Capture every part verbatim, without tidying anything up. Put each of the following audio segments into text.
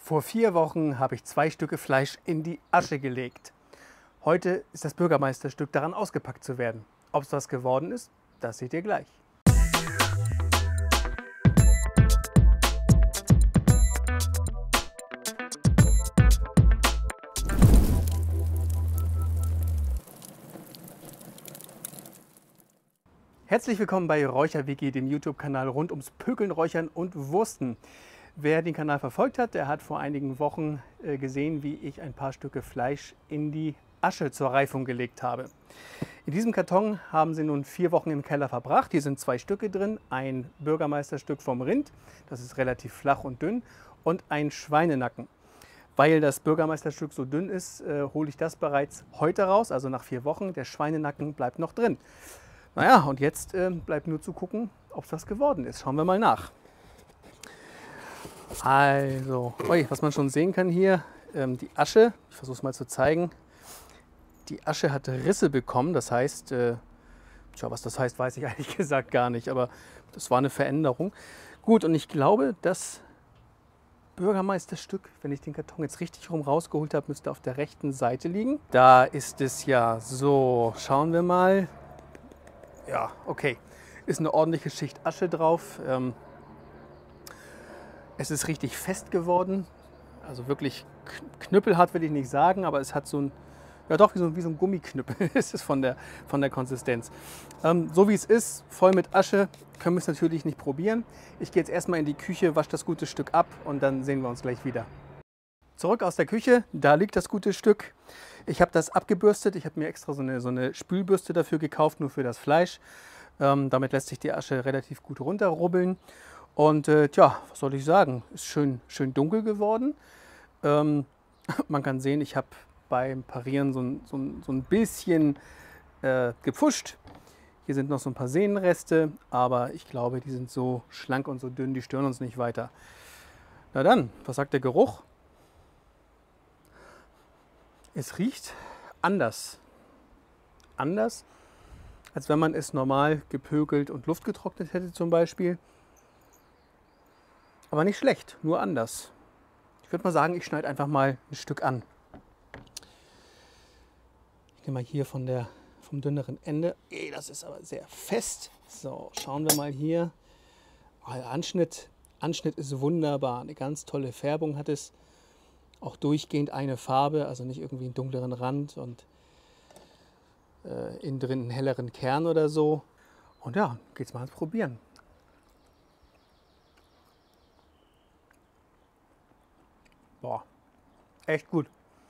Vor vier Wochen habe ich zwei Stücke Fleisch in die Asche gelegt. Heute ist das Bürgermeisterstück daran ausgepackt zu werden. Ob es was geworden ist, das seht ihr gleich. Herzlich willkommen bei Räucherwiki, dem YouTube-Kanal rund ums Pökeln, Räuchern und Wursten. Wer den Kanal verfolgt hat, der hat vor einigen Wochen äh, gesehen, wie ich ein paar Stücke Fleisch in die Asche zur Reifung gelegt habe. In diesem Karton haben sie nun vier Wochen im Keller verbracht. Hier sind zwei Stücke drin, ein Bürgermeisterstück vom Rind, das ist relativ flach und dünn, und ein Schweinenacken. Weil das Bürgermeisterstück so dünn ist, äh, hole ich das bereits heute raus, also nach vier Wochen. Der Schweinenacken bleibt noch drin. Naja, und jetzt äh, bleibt nur zu gucken, ob das geworden ist. Schauen wir mal nach. Also, ui, was man schon sehen kann hier, ähm, die Asche, ich versuche es mal zu zeigen. Die Asche hat Risse bekommen, das heißt, äh, tja, was das heißt, weiß ich ehrlich gesagt gar nicht, aber das war eine Veränderung. Gut, und ich glaube, das Bürgermeisterstück, wenn ich den Karton jetzt richtig rum rausgeholt habe, müsste auf der rechten Seite liegen. Da ist es ja so, schauen wir mal. Ja, okay, ist eine ordentliche Schicht Asche drauf. Ähm, es ist richtig fest geworden, also wirklich knüppelhart will ich nicht sagen, aber es hat so ein, ja doch, wie so, wie so ein Gummiknüppel ist es von der, von der Konsistenz. Ähm, so wie es ist, voll mit Asche, können wir es natürlich nicht probieren. Ich gehe jetzt erstmal in die Küche, wasche das gute Stück ab und dann sehen wir uns gleich wieder. Zurück aus der Küche, da liegt das gute Stück. Ich habe das abgebürstet, ich habe mir extra so eine, so eine Spülbürste dafür gekauft, nur für das Fleisch. Ähm, damit lässt sich die Asche relativ gut runterrubbeln. Und äh, tja, was soll ich sagen, ist schön, schön dunkel geworden. Ähm, man kann sehen, ich habe beim Parieren so ein, so ein, so ein bisschen äh, gepfuscht. Hier sind noch so ein paar Sehnenreste, aber ich glaube, die sind so schlank und so dünn, die stören uns nicht weiter. Na dann, was sagt der Geruch? Es riecht anders. Anders, als wenn man es normal gepökelt und luftgetrocknet hätte zum Beispiel. Aber nicht schlecht, nur anders. Ich würde mal sagen, ich schneide einfach mal ein Stück an. Ich nehme mal hier von der, vom dünneren Ende. Ey, das ist aber sehr fest. So, schauen wir mal hier. Oh, der Anschnitt, Anschnitt ist wunderbar. Eine ganz tolle Färbung hat es. Auch durchgehend eine Farbe, also nicht irgendwie einen dunkleren Rand und äh, innen drin einen helleren Kern oder so. Und ja, geht's mal ans Probieren. Boah, echt gut.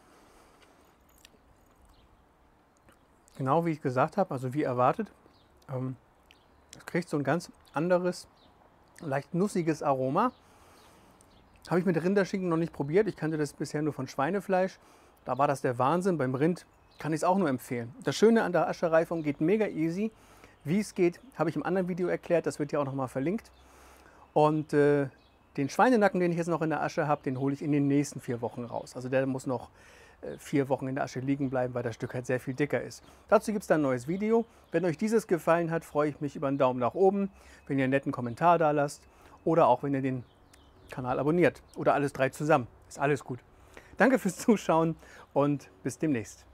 Genau wie ich gesagt habe, also wie erwartet. Ähm, es kriegt so ein ganz anderes, leicht nussiges Aroma. Habe ich mit Rinderschinken noch nicht probiert. Ich kannte das bisher nur von Schweinefleisch. Da war das der Wahnsinn. Beim Rind kann ich es auch nur empfehlen. Das Schöne an der Aschereifung geht mega easy. Wie es geht, habe ich im anderen Video erklärt. Das wird ja auch noch mal verlinkt. Und äh, den Schweinenacken, den ich jetzt noch in der Asche habe, den hole ich in den nächsten vier Wochen raus. Also der muss noch äh, vier Wochen in der Asche liegen bleiben, weil das Stück halt sehr viel dicker ist. Dazu gibt es dann ein neues Video. Wenn euch dieses gefallen hat, freue ich mich über einen Daumen nach oben, wenn ihr einen netten Kommentar da lasst oder auch wenn ihr den Kanal abonniert oder alles drei zusammen. Ist alles gut. Danke fürs Zuschauen und bis demnächst.